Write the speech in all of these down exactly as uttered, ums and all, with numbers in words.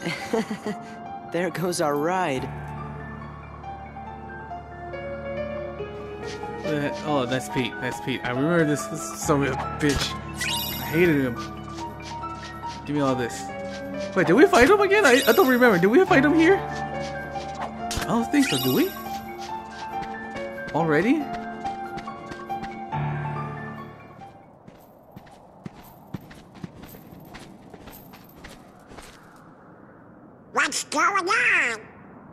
There goes our ride. Uh, oh, that's Pete. That's Pete. I remember this, this son of a bitch. I hated him. Give me all this. Wait, did we fight him again? I, I don't remember. Did we fight him here? I don't think so. Do we? Already? What's going on?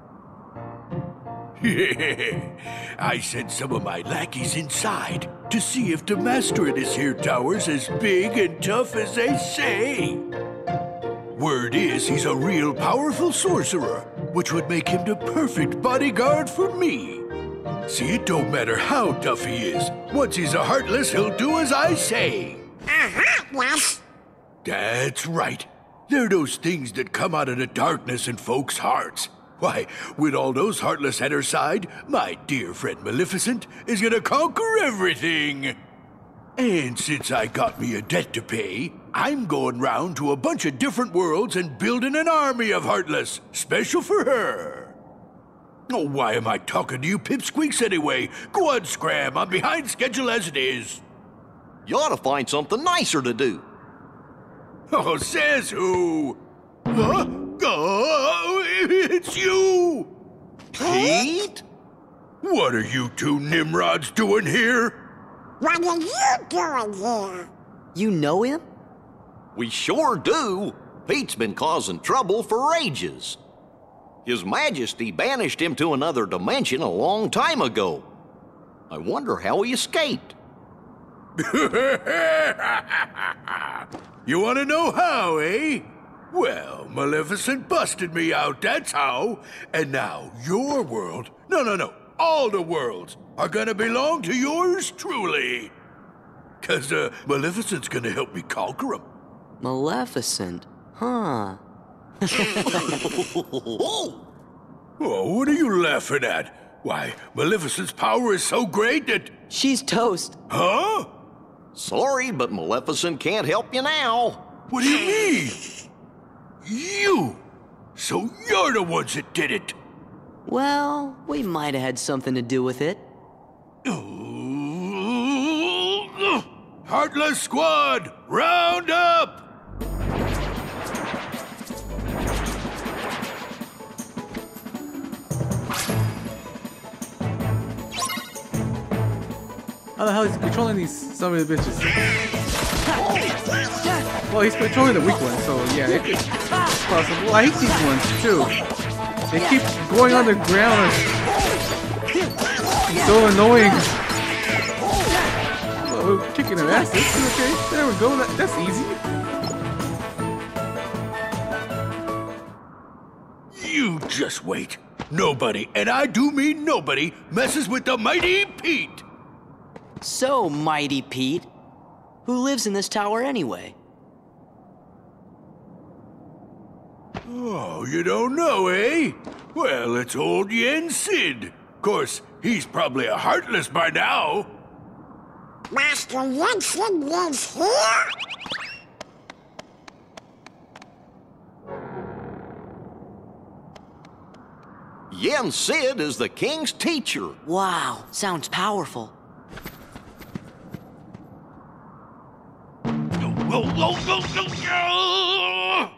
I sent some of my lackeys inside to see if the master in this here tower's as big and tough as they say. Word is he's a real powerful sorcerer, which would make him the perfect bodyguard for me. See, it don't matter how tough he is. Once he's a Heartless, he'll do as I say. A Heartless? That's right. They're those things that come out of the darkness in folks' hearts. Why, with all those Heartless at her side, my dear friend Maleficent is gonna conquer everything. And since I got me a debt to pay, I'm going round to a bunch of different worlds and building an army of Heartless, special for her. Oh, why am I talking to you pipsqueaks anyway? Go on, Scram, I'm behind schedule as it is. You ought to find something nicer to do. Oh, says who? Huh? Oh, it's you! Pete? What are you two Nimrods doing here? What are you doing here? You know him? We sure do. Pete's been causing trouble for ages. His Majesty banished him to another dimension a long time ago. I wonder how he escaped. You want to know how, eh? Well, Maleficent busted me out, that's how. And now your world, no, no, no, all the worlds are gonna belong to yours truly. Cause uh, Maleficent's gonna help me conquer them. Maleficent? Huh. Oh, what are you laughing at? Why, Maleficent's power is so great that... She's toast. Huh? Sorry, but Maleficent can't help you now. What do you mean? You! So you're the ones that did it! Well, we might have had something to do with it. Heartless Squad, round up! How the hell is he controlling these some of the bitches? Well, he's controlling the weak ones, so yeah, it could, it's possible. I hate these ones too. They keep going on the ground. It's so annoying. Oh, we're kicking their asses. Okay, there we go. That, that's easy. You just wait. Nobody, and I do mean nobody, messes with the mighty Pete. So, Mighty Pete, who lives in this tower anyway? Oh, you don't know, eh? Well, it's old Yen Sid. Of course, he's probably a Heartless by now. Master Yen Sid lives here? Yen Sid is the king's teacher. Wow, sounds powerful. Whoa, whoa, whoa, whoa, whoa.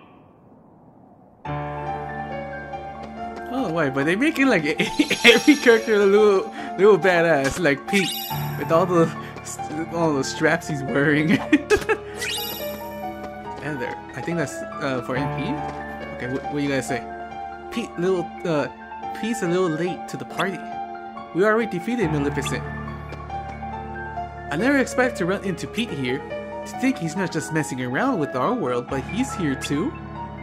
Oh, wait, but they make it like every character a little, little badass, like Pete, with all the, all the straps he's wearing. And there, I think that's uh, for M P. Okay, what, what you guys say? Pete, little, uh, Pete's a little late to the party. We already defeated Maleficent. I never expect to run into Pete here. To think he's not just messing around with our world, but he's here too.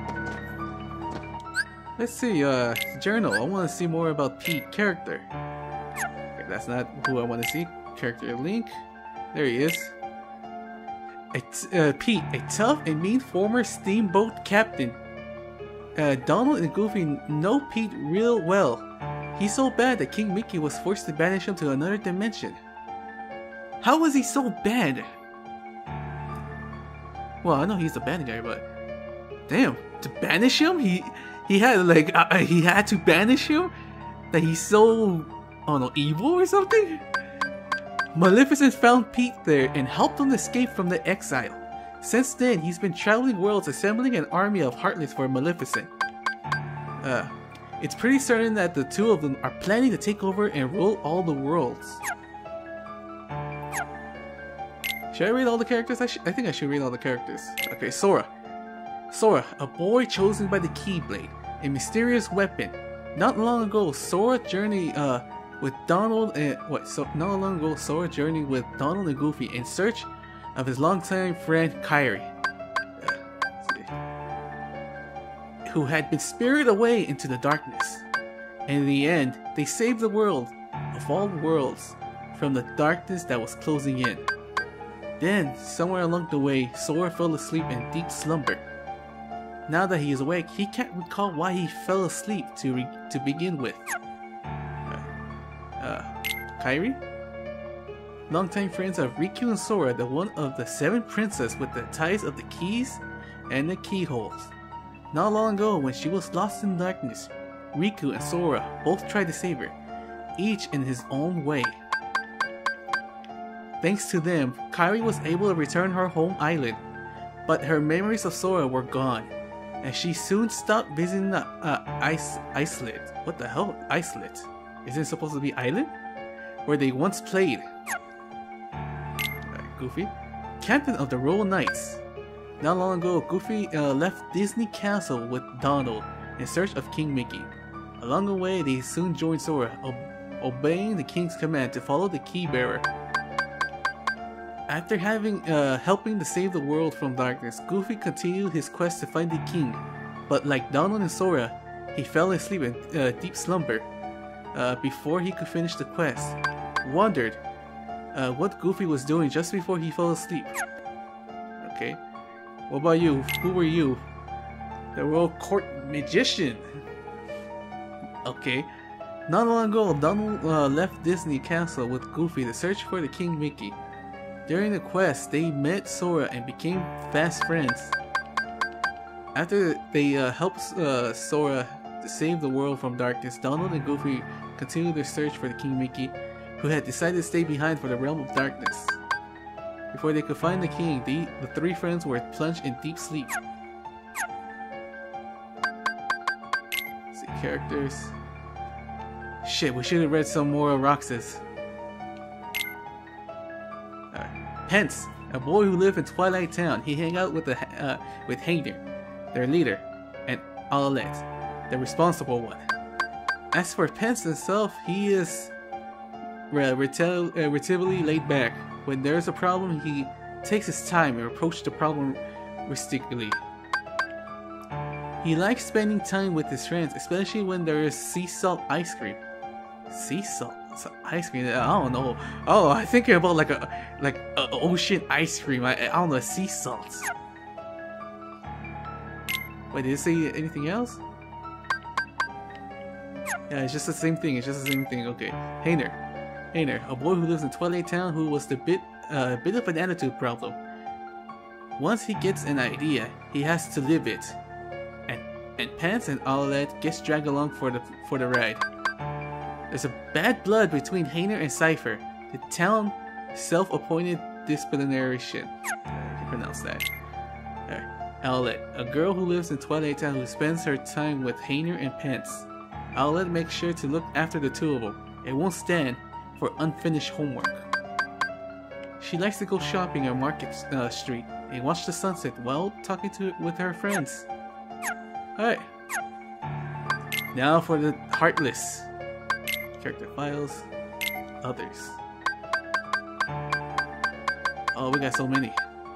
Let's see, uh, journal. I want to see more about Pete character. Okay, that's not who I want to see. Character link. There he is. A t uh, Pete, a tough and mean former steamboat captain. Uh, Donald and Goofy know Pete real well. He's so bad that King Mickey was forced to banish him to another dimension. How was he so bad? Well, I know he's a bad guy, but Damn, to banish him? He he had like uh, he had to banish him? That he's so, I don't know, evil or something? Maleficent found Pete there and helped him escape from the exile. Since then, he's been traveling worlds assembling an army of Heartless for Maleficent. Uh, it's pretty certain that the two of them are planning to take over and rule all the worlds. Should I read all the characters? I, sh I think I should read all the characters. Okay, Sora. Sora, a boy chosen by the Keyblade, a mysterious weapon. Not long ago, Sora journeyed uh, with Donald and what? So not long ago, Sora journeyed with Donald and Goofy in search of his longtime friend Kairi, uh, who had been spirited away into the darkness. And in the end, they saved the world of all worlds from the darkness that was closing in. Then, somewhere along the way, Sora fell asleep in deep slumber. Now that he is awake, he can't recall why he fell asleep to re to begin with. Uh, uh, Kairi? Longtime friends of Riku and Sora, the one of the seven princes with the ties of the keys and the keyholes. Not long ago, when she was lost in darkness, Riku and Sora both tried to save her, each in his own way. Thanks to them, Kairi was able to return her home island, but her memories of Sora were gone, and she soon stopped visiting the uh, ice islet. What the hell? Islet? Isn't it supposed to be island? Where they once played. Right, Goofy. Captain of the Royal Knights. Not long ago, Goofy uh, left Disney Castle with Donald in search of King Mickey. Along the way, they soon joined Sora, ob obeying the king's command to follow the key bearer. After having uh, helping to save the world from darkness, Goofy continued his quest to find the king, but like Donald and Sora, he fell asleep in uh, deep slumber uh, before he could finish the quest. Wondered uh, what Goofy was doing just before he fell asleep. Okay, what about you? Who were you? The Royal Court Magician. Okay, not long ago, Donald uh, left Disney Castle with Goofy to search for the King Mickey. During the quest, they met Sora and became fast friends. After they uh, helped uh, Sora to save the world from darkness, Donald and Goofy continued their search for the King Mickey, who had decided to stay behind for the Realm of Darkness. Before they could find the king, the, the three friends were plunged in deep sleep. Let's see, characters. Shit, we should have read some more Roxas. Pence, a boy who lived in Twilight Town. He hung out with the uh, with Hayner, their leader, and Owlette, the responsible one. As for Pence himself, he is uh, relatively laid back. When there is a problem, he takes his time and approaches the problem realistically. He likes spending time with his friends, especially when there is sea salt ice cream. Sea salt? Ice cream? I don't know. Oh, I'm thinking about like a like a ocean ice cream. I, I don't know, sea salts. Wait, did it say anything else? Yeah, it's just the same thing. It's just the same thing. Okay, Hayner. Hayner, a boy who lives in Twilight Town who was the bit a uh, bit of an attitude problem. Once he gets an idea, he has to live it. And and Pants and Owlette gets dragged along for the for the ride. There's a bad blood between Hayner and Cypher, the town self-appointed disciplinarian. I can pronounce that. Right. Owlette, a girl who lives in Twilight Town who spends her time with Hayner and Pence. Owlette makes sure to look after the two of them and won't stand for unfinished homework. She likes to go shopping on Market uh, Street and watch the sunset while talking to with her friends. Alright. Now for the Heartless. Character files, others. Oh, we got so many.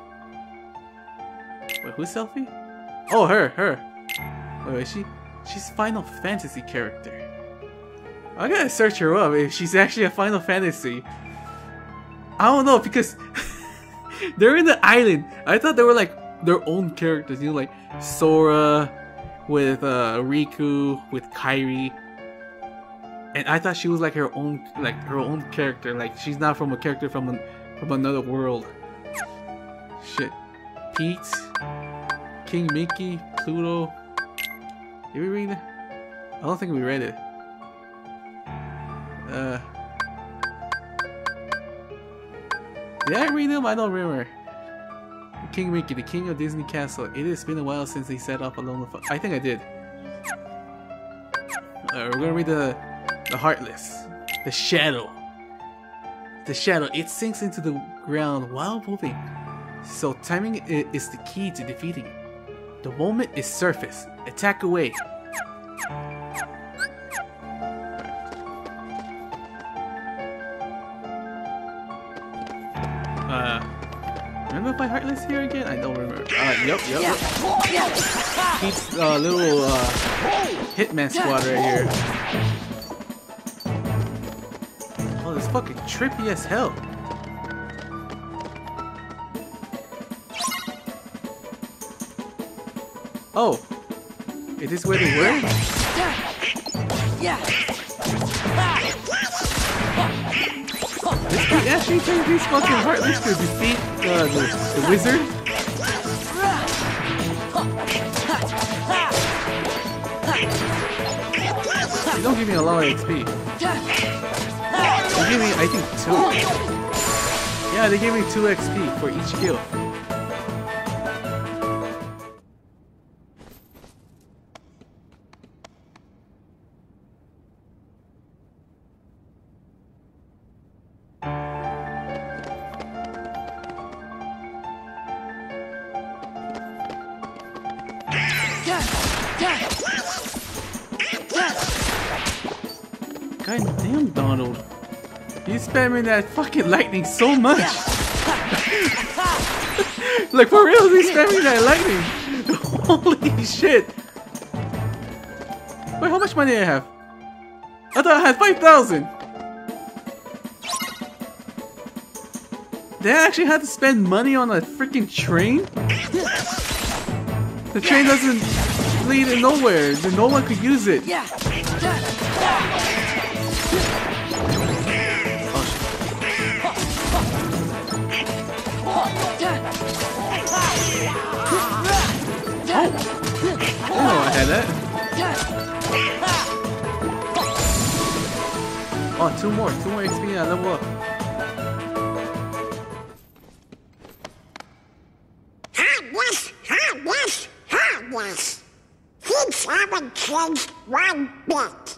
Wait, who's Selfie? Oh, her, her. Wait, wait, she, she's Final Fantasy character. I gotta search her up if she's actually a Final Fantasy. I don't know because they're in the island. I thought they were like their own characters. You know, like Sora with uh, Riku with Kairi. And I thought she was like her own, like her own character. Like she's not from a character from an, from another world. Shit. Pete, King Mickey, Pluto. Did we read it? I don't think we read it. Uh, did I read them? I don't remember. King Mickey, the king of Disney Castle. It has been a while since he set off alone with. I think I did. Uh, we're gonna read the the Heartless, the Shadow. The Shadow. It sinks into the ground while moving, so timing i- is the key to defeating it. The moment is surface. Attack away. Uh, remember my Heartless here again? I don't remember. Uh, yep, yep, yep. Pete's uh, little uh, Hitman squad right here. Oh, this fucking trippy as hell. Oh, is this where they were? Did he actually take these fucking Heartless to defeat uh, the, the wizard? They don't give me a lot of X P. They give me, I think, two. Yeah, they gave me two X P for each kill. God damn, Donald. He's spamming that fucking lightning so much. Like, for real, he's spamming that lightning. Holy shit. Wait, how much money I have? I thought I had five thousand. They actually had to spend money on a freaking train? The train doesn't lead in nowhere. Then no one could use it. Oh, I had that. Oh, two more. Two more X P and I level up. Heartless, heartless, heartless. Things haven't changed one bit.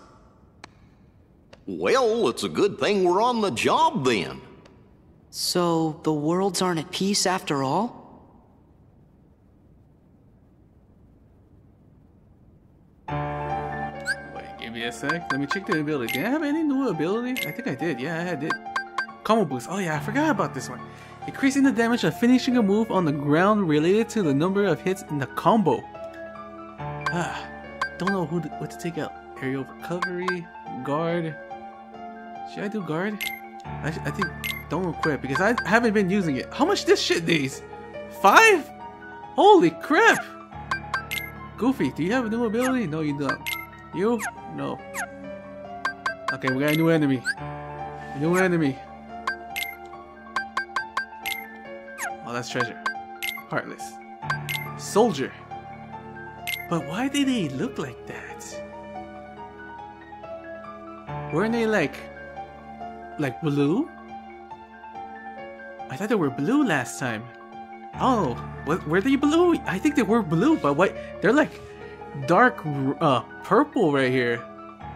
Well, it's a good thing we're on the job then. So, the worlds aren't at peace after all? Wait, give me a sec. Let me check the ability. Did I have any new ability? I think I did. Yeah, I did. Combo boost. Oh yeah, I forgot about this one. Increasing the damage of finishing a move on the ground related to the number of hits in the combo. Ah, don't know who to, what to take out. Aerial recovery, guard. Should I do guard? I, sh I think don't equip because I haven't been using it. How much this shit days? Five? Holy crap! Goofy, do you have a new ability? No, you don't. You? No. Okay, we got a new enemy. A new enemy. Oh, that's treasure. Heartless. Soldier. But why did they look like that? Weren't they like... like blue? I thought they were blue last time. Oh, what, were they blue? I think they were blue, but what? They're like dark uh, purple right here.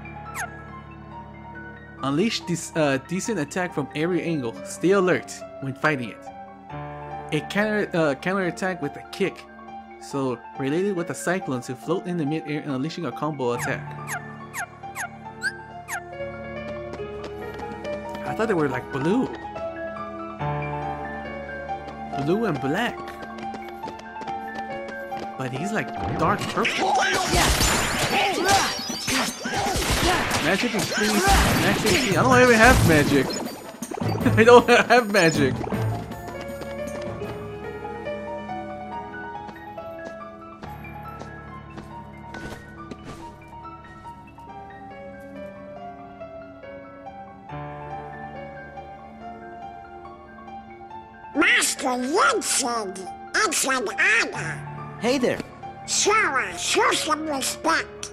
Unleash this uh, decent attack from every angle. Stay alert when fighting it. It counter uh, counter attack with a kick. So related with a cyclone to float in the mid-air and unleashing a combo attack. I thought they were like blue. Blue and black. But he's like dark purple. Magic increase, max H P. I don't even have magic. I don't have magic. Master Vincent, it's an honor. Hey there. Sora, show some respect.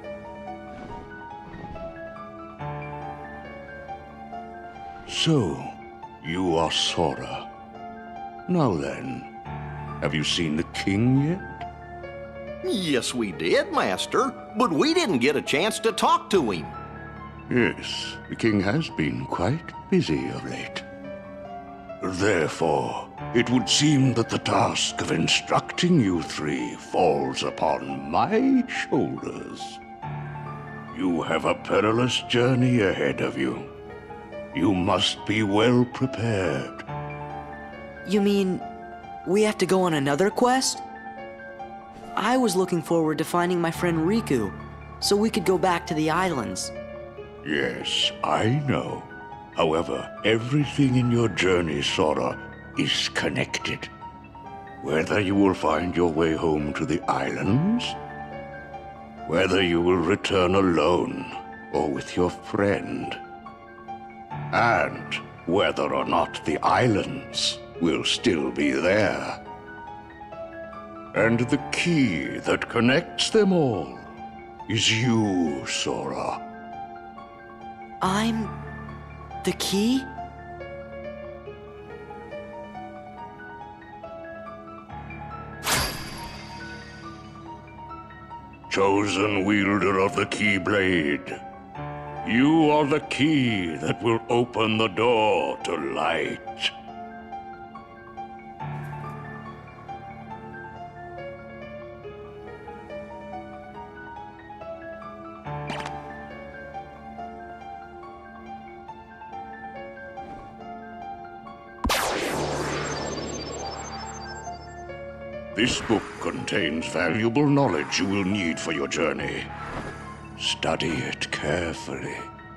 So, you are Sora. Now then, have you seen the king yet? Yes, we did, Master, but we didn't get a chance to talk to him. Yes, the king has been quite busy of late. Therefore, it would seem that the task of instructing you three falls upon my shoulders. You have a perilous journey ahead of you. You must be well prepared. You mean we have to go on another quest? I was looking forward to finding my friend Riku, so we could go back to the islands. Yes, I know. However, everything in your journey, Sora, is connected. Whether you will find your way home to the islands, whether you will return alone or with your friend, and whether or not the islands will still be there. And the key that connects them all is you, Sora. I'm the key? Chosen wielder of the Keyblade, you are the key that will open the door to light. This book contains valuable knowledge you will need for your journey. Study it carefully.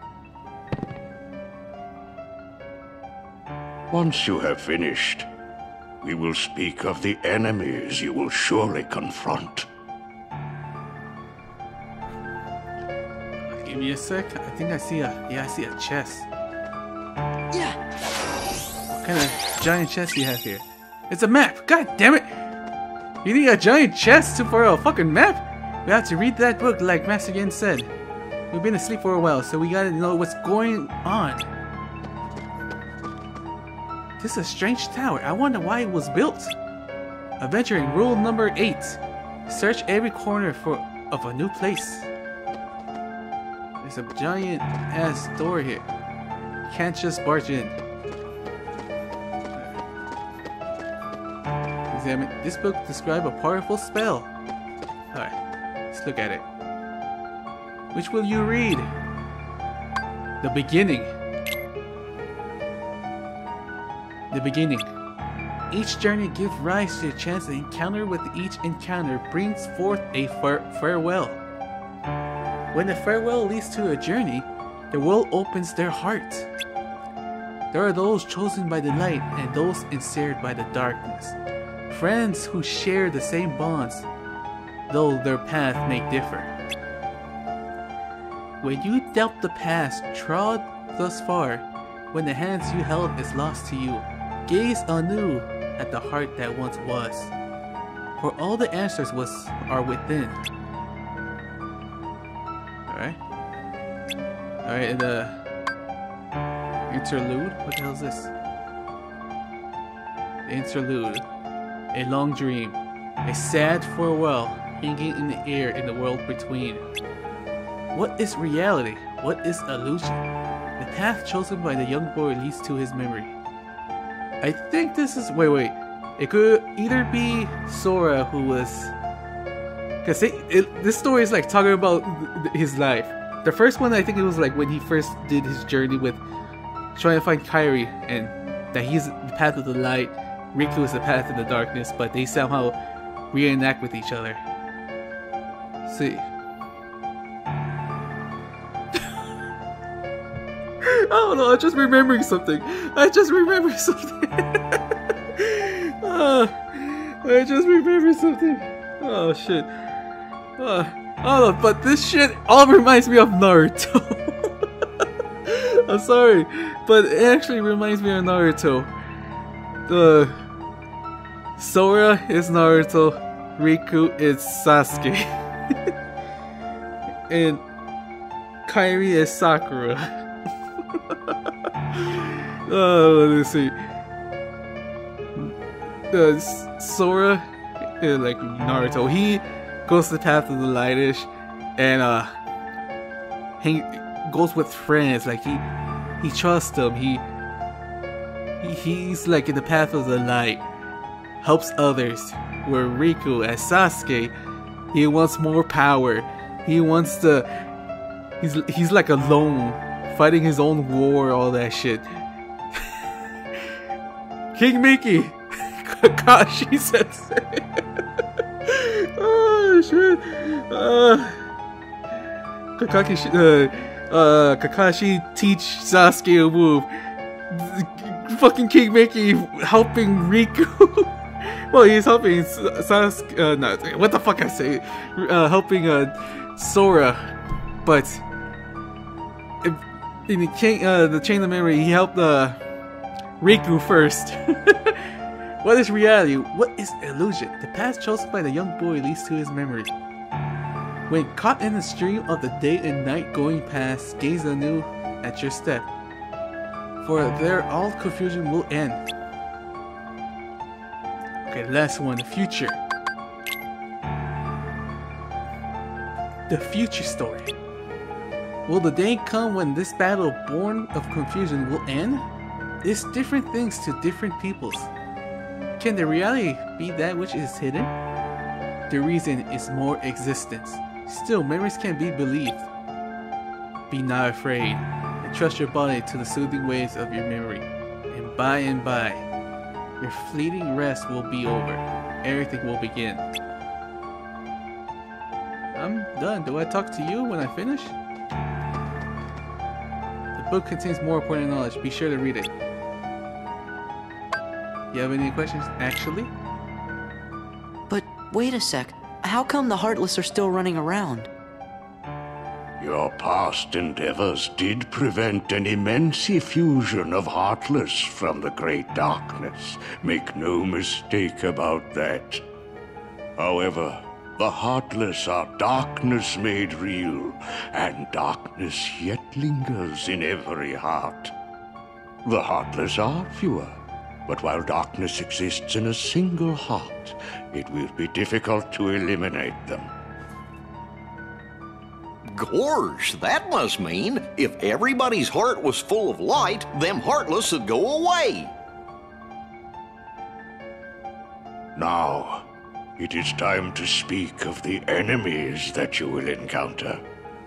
Once you have finished, we will speak of the enemies you will surely confront. Give me a sec. I think I see a yeah, I see a chest. Yeah. What kind of giant chest do you have here? It's a map. God damn it! You need a giant chest for a fucking map? We have to read that book like Master Yin said. We've been asleep for a while, so we gotta know what's going on. This is a strange tower. I wonder why it was built. Adventuring rule number eight. Search every corner for of a new place. There's a giant ass door here. You can't just barge in. Examine. This book describes a powerful spell. Alright, let's look at it. Which will you read? The beginning. The beginning. Each journey gives rise to a chance to encounter. With each encounter brings forth a far farewell. When the farewell leads to a journey, the world opens their heart. There are those chosen by the light and those ensnared by the darkness. Friends who share the same bonds, though their path may differ. When you doubt the past trod thus far, when the hands you held is lost to you, gaze anew at the heart that once was, for all the answers was are within. Alright. Alright, the interlude? What the hell is this? The interlude. A long dream, a sad farewell hanging in the air in the world between. What is reality? What is illusion? The path chosen by the young boy leads to his memory. I think this is... Wait, wait. It could either be Sora who was... Because it, it, this story is like talking about his life. The first one, I think it was like when he first did his journey with trying to find Kairi, and that he's the path of the light. Riku is the path of the darkness, but they somehow reenact with each other. See. I don't know, I'm just remembering something. I just remembered something. uh, I just remembered something. Oh shit. Uh, I don't know, but this shit all reminds me of Naruto. I'm sorry, but it actually reminds me of Naruto. The Sora is Naruto, Riku is Sasuke. And Kairi is Sakura. Oh, let's see. Uh, Sora, uh, like Naruto, he goes the path of the lightish, and uh, he goes with friends. Like he, he trusts them. He, he, he's like in the path of the light, helps others. Where Riku, as Sasuke, he wants more power. He wants to. He's he's like alone, fighting his own war, all that shit. King Mickey, Kakashi Sensei. Oh shit. Uh, Kakashi, uh, uh, Kakashi teach Sasuke a move. Fucking King Mickey helping Riku. Well, he's helping Sasuke. Uh, no, what the fuck I say? Uh, helping uh, Sora, but in the chain, uh, the chain of memory, he helped uh, Riku first. What is reality? What is illusion? The path chosen by the young boy leads to his memory. When caught in the stream of the day and night going past, gaze anew at your step. For there all confusion will end. Okay, last one, the future. The future story. Will the day come when this battle born of confusion will end? It's different things to different peoples. Can the reality be that which is hidden? The reason is more existence. Still, memories can be believed. Be not afraid, and trust your body to the soothing waves of your memory. And by and by, your fleeting rest will be over. Everything will begin. I'm done. Do I talk to you when I finish? The book contains more important knowledge. Be sure to read it. You have any questions, actually? But wait a sec. How come the Heartless are still running around? Your past endeavors did prevent an immense effusion of Heartless from the Great Darkness. Make no mistake about that. However, the Heartless are darkness made real, and darkness yet lingers in every heart. The Heartless are fewer, but while darkness exists in a single heart, it will be difficult to eliminate them. Gorge, that must mean if everybody's heart was full of light, them Heartless would go away. Now, it is time to speak of the enemies that you will encounter.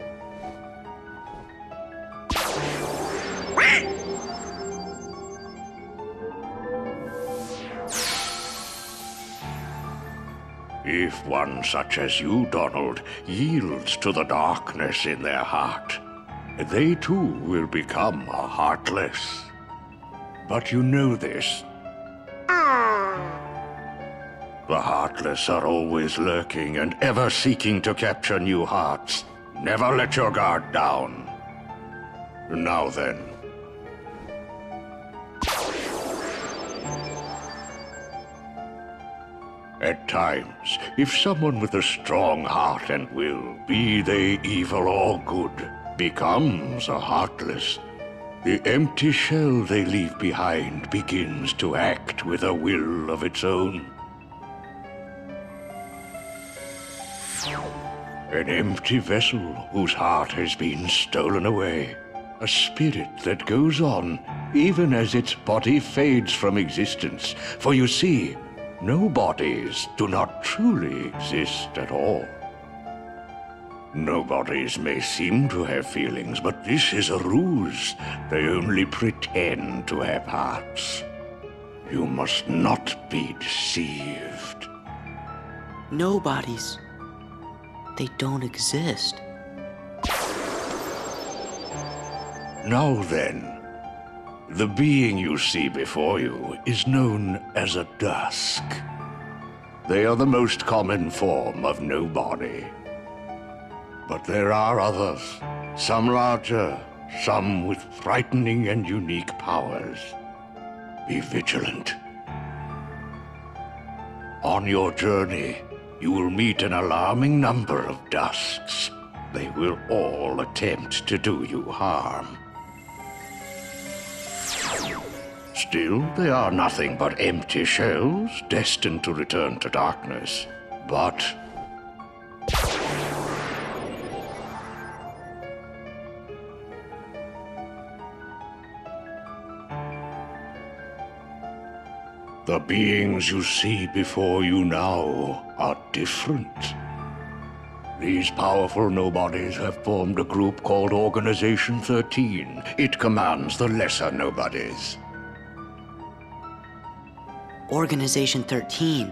If one such as you, Donald, yields to the darkness in their heart, they too will become a Heartless. But you know this. The Heartless are always lurking and ever seeking to capture new hearts. Never let your guard down. Now then. At times, if someone with a strong heart and will, be they evil or good, becomes a Heartless, the empty shell they leave behind begins to act with a will of its own. An empty vessel whose heart has been stolen away. A spirit that goes on, even as its body fades from existence. For you see, no bodies do not truly exist at all. No bodies may seem to have feelings, but this is a ruse. They only pretend to have hearts. You must not be deceived. Nobodies. They don't exist. Now then, the being you see before you is known as a Dusk. They are the most common form of nobody. But there are others, some larger, some with frightening and unique powers. Be vigilant. On your journey, you will meet an alarming number of Dusks. They will all attempt to do you harm. Still, they are nothing but empty shells destined to return to darkness. But the beings you see before you now are different. These powerful nobodies have formed a group called Organization thirteen. It commands the lesser nobodies. Organization thirteen.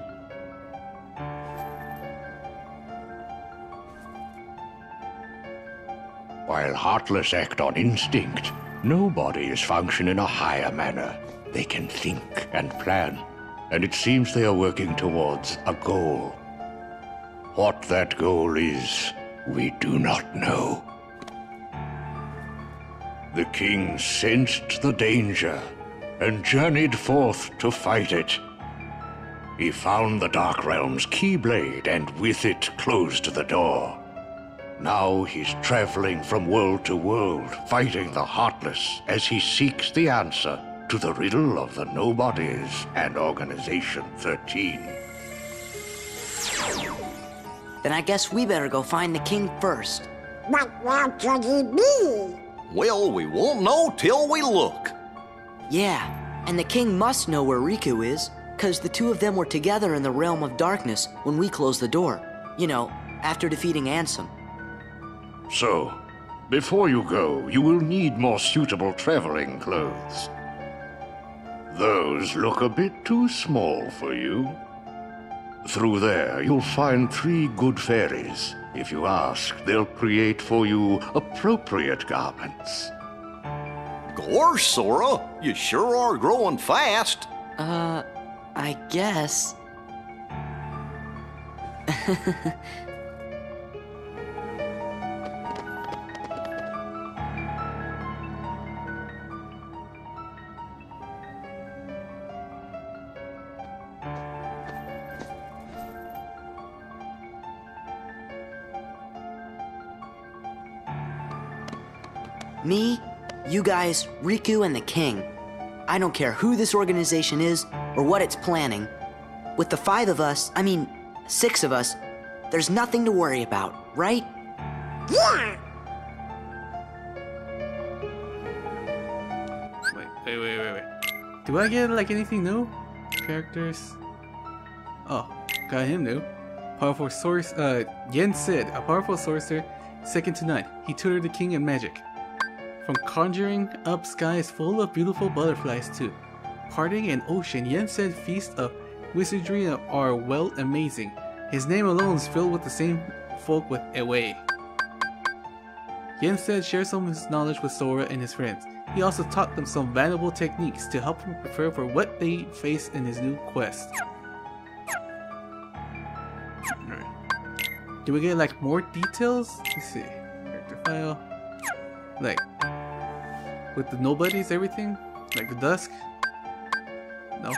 While Heartless act on instinct, nobodies function in a higher manner. They can think and plan, and it seems they are working towards a goal. What that goal is, we do not know. The king sensed the danger and journeyed forth to fight it. He found the Dark Realm's Keyblade and with it closed the door. Now he's traveling from world to world, fighting the Heartless as he seeks the answer to the riddle of the Nobodies and Organization thirteen. Then I guess we better go find the king first. But where could he be? Well, we won't know till we look. Yeah, and the king must know where Riku is, because the two of them were together in the Realm of Darkness when we closed the door. You know, after defeating Ansem. So, before you go, you will need more suitable traveling clothes. Those look a bit too small for you. Through there, you'll find three good fairies. If you ask, they'll create for you appropriate garments. Gosh, Sora, you sure are growing fast. Uh, I guess. Me, you guys, Riku, and the king. I don't care who this organization is or what it's planning. With the five of us, I mean, six of us, there's nothing to worry about, right? Yeah! Wait, wait, wait, wait, wait. Do I get, like, anything new? Characters? Oh, got him new. Powerful source, uh, Yen Sid, a powerful sorcerer, second to none. He tutored the king in magic. From conjuring up skies full of beautiful butterflies to parting an ocean, Yen Sid feast of wizardry are well amazing. His name alone is filled with the same folk with Ewei. Yen Sid shares some of his knowledge with Sora and his friends. He also taught them some valuable techniques to help them prepare for what they face in his new quest. Do we get like more details? Let's see. Character file. Like with the nobodies, everything? Like the dusk? No.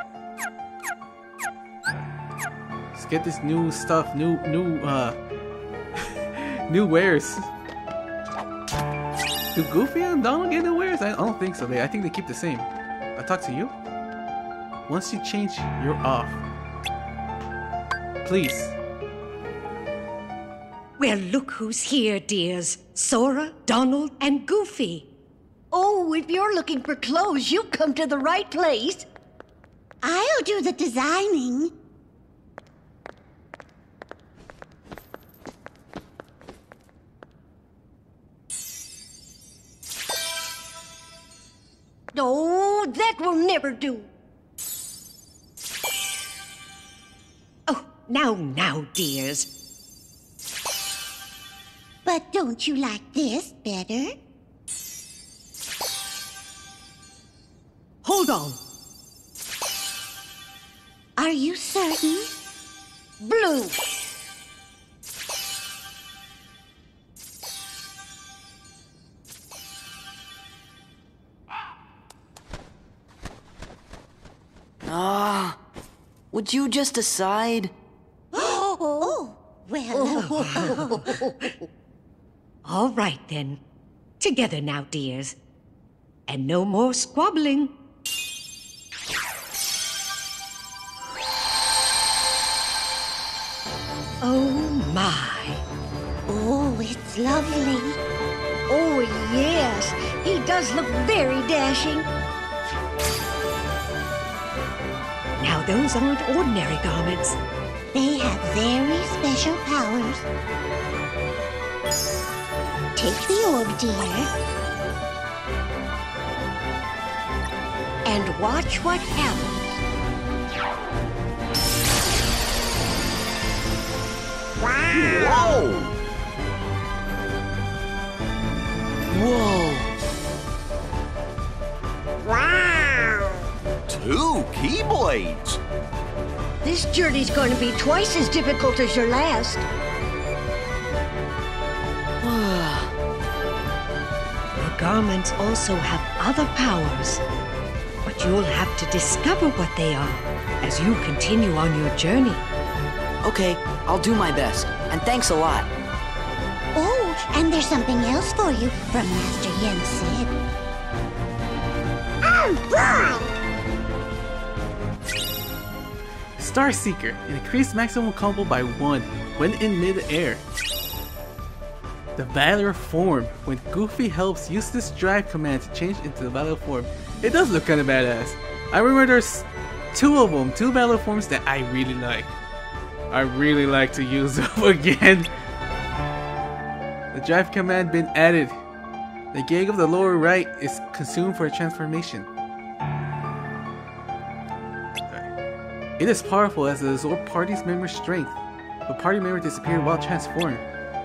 Let's get this new stuff, new new uh new wares. Do Goofy and Donald get new wares? I don't think so. They I think they keep the same. I talk to you? Once you change, you're off. Please. Well, look who's here, dears. Sora, Donald, and Goofy. Oh, if you're looking for clothes, you've come to the right place. I'll do the designing. Oh, that will never do. Oh, now, now, dears. But don't you like this better? Hold on. Are you certain? Blue. Ah, would you just decide? Oh! Well, all right then. Together now, dears. And no more squabbling. Oh my. Oh, it's lovely. Oh, yes. He does look very dashing. Now those aren't ordinary garments. They have very special powers. Take the orb, dear. And watch what happens. Whoa! Whoa! Wow! Two Keyblades! This journey's going to be twice as difficult as your last. Your garments also have other powers. But you'll have to discover what they are as you continue on your journey. Okay, I'll do my best. And thanks a lot. Oh, and there's something else for you from Master Yen Sid. Oh, boy! Star Seeker, increase maximum combo by one when in mid-air. The Valor form. When Goofy helps, use this drive command to change into the Valor form. It does look kind of badass. I remember there's two of them, two Valor forms that I really like. I really like to use them again. The drive command been added. The gauge of the lower right is consumed for a transformation. It is powerful as it absorbs party's member strength, but party member disappeared while transformed.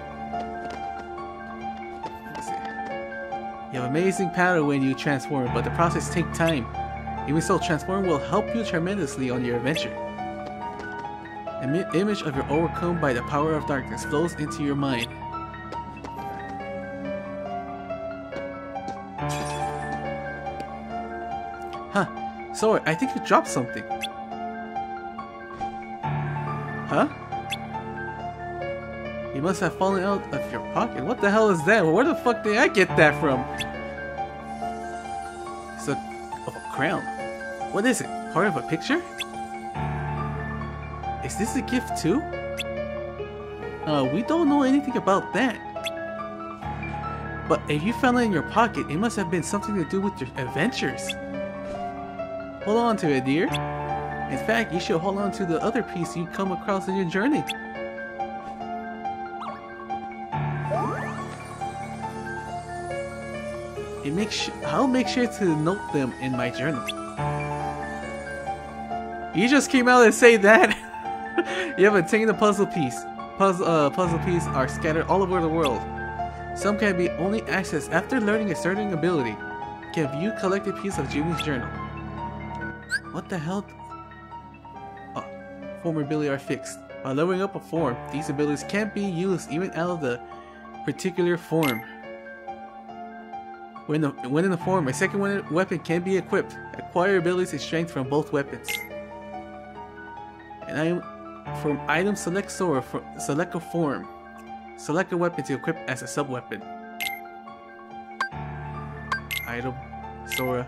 Let's see. You have amazing power when you transform, but the process takes time. Even so, transform will help you tremendously on your adventure. An image of your overcome by the power of darkness flows into your mind. Huh. Sorry, I think you dropped something. Huh? You must have fallen out of your pocket. What the hell is that? Where the fuck did I get that from? It's a, of a crown. What is it? Part of a picture? Is this a gift too? Uh, we don't know anything about that. But if you found it in your pocket, it must have been something to do with your adventures. Hold on to it, dear. In fact, you should hold on to the other piece you come across in your journey. It makes I'll make sure to note them in my journal. You just came out and say that. You have obtained a puzzle piece. Puzzle uh, puzzle pieces are scattered all over the world. Some can be only accessed after learning a certain ability. Can view collected piece of Jimmy's journal. What the hell? Oh, form ability are fixed. By leveling up a form, these abilities can't be used even out of the particular form. When, the, when in the form, a second weapon can be equipped. Acquire abilities and strength from both weapons. And I from item select Sora, for, select a form. Select a weapon to equip as a sub-weapon. Item, Sora.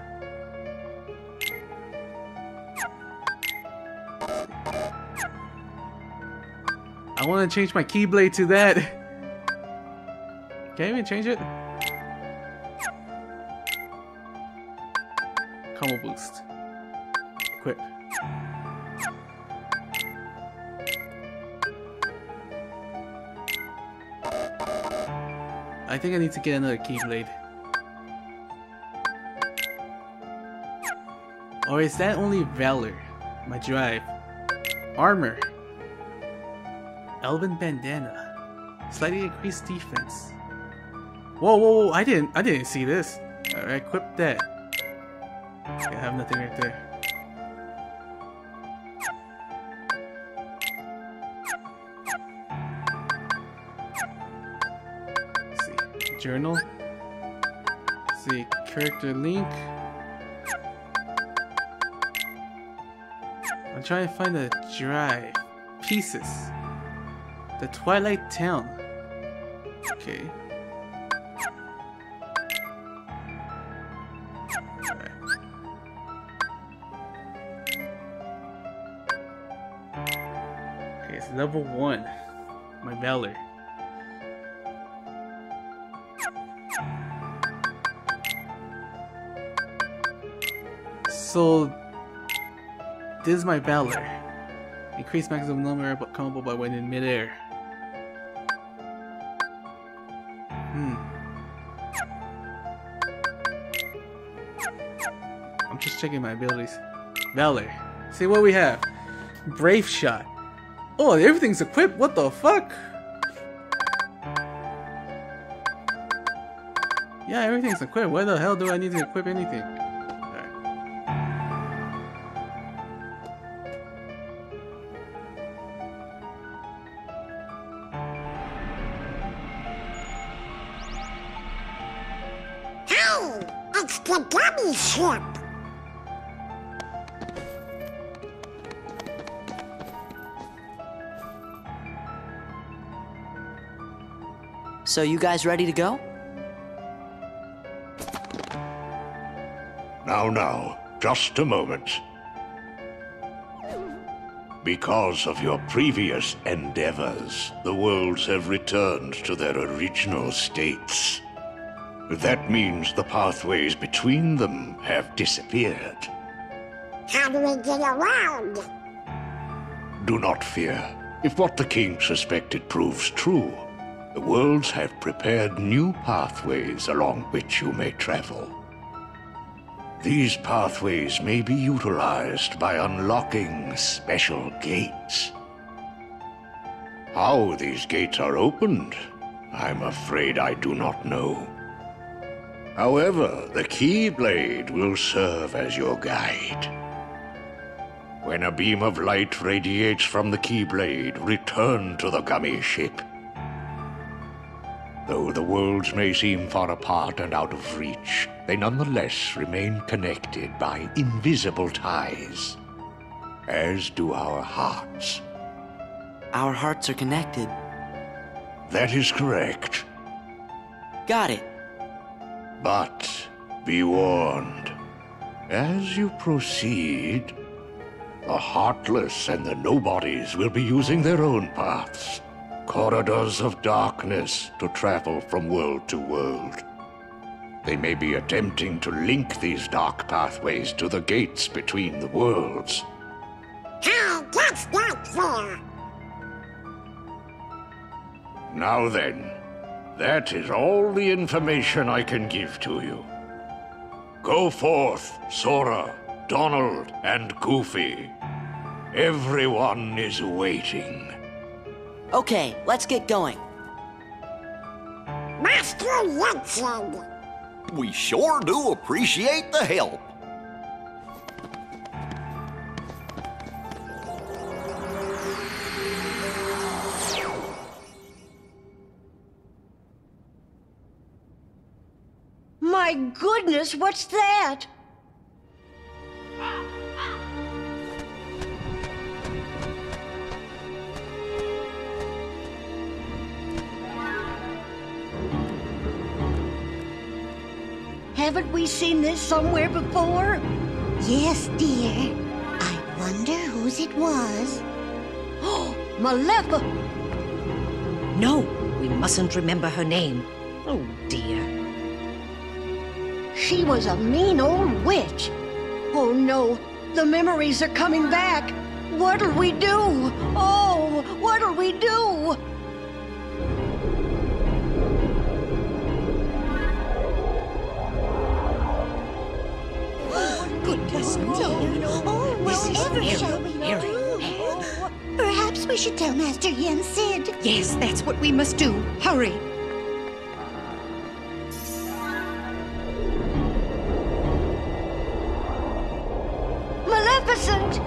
I want to change my Keyblade to that. Can I even change it? Combo boost. Equip. I think I need to get another Keyblade. Or is that only Valor? My drive. Armor. Elven Bandana. Slightly increased defense. Whoa, whoa, whoa! I didn't, I didn't see this. Alright, equip that. Okay, I have nothing right there. Let's see, journal. Let's see, character link. I'm trying to find the drive pieces. The Twilight Town. Okay. Alright. Okay, it's level one. My Valor. So, this is my Valor. Increase maximum number of combo by when in midair. Hmm. I'm just checking my abilities. Valor. See what we have. Brave Shot. Oh, everything's equipped. What the fuck? Yeah, everything's equipped. Why the hell do I need to equip anything? Alright. Hey, it's the gummy ship. So you guys ready to go? Now, now, just a moment. Because of your previous endeavors, the worlds have returned to their original states. That means the pathways between them have disappeared. How do we get around? Do not fear. If what the king suspected proves true, the worlds have prepared new pathways along which you may travel. These pathways may be utilized by unlocking special gates. How these gates are opened, I'm afraid I do not know. However, the Keyblade will serve as your guide. When a beam of light radiates from the Keyblade, return to the gummy ship. Though the worlds may seem far apart and out of reach, they nonetheless remain connected by invisible ties, as do our hearts. Our hearts are connected. That is correct. Got it. But be warned, as you proceed, the Heartless and the Nobodies will be using their own paths. Corridors of darkness to travel from world to world. They may be attempting to link these dark pathways to the gates between the worlds. Hey, that's not fair. Now then, that is all the information I can give to you. Go forth, Sora, Donald, and Goofy. Everyone is waiting. Okay, let's get going. Master Yensid. We sure do appreciate the help. My goodness, what's that? Haven't we seen this somewhere before? Yes, dear. I wonder whose it was. Oh, Malefa! No, we mustn't remember her name. Oh, dear. She was a mean old witch. Oh no, the memories are coming back. What'll we do? Oh, what'll we do? Goodness me. Oh, This is whatever very, shall we very do? Perhaps we should tell Master Yensid. Yes, that's what we must do. Hurry. Maleficent!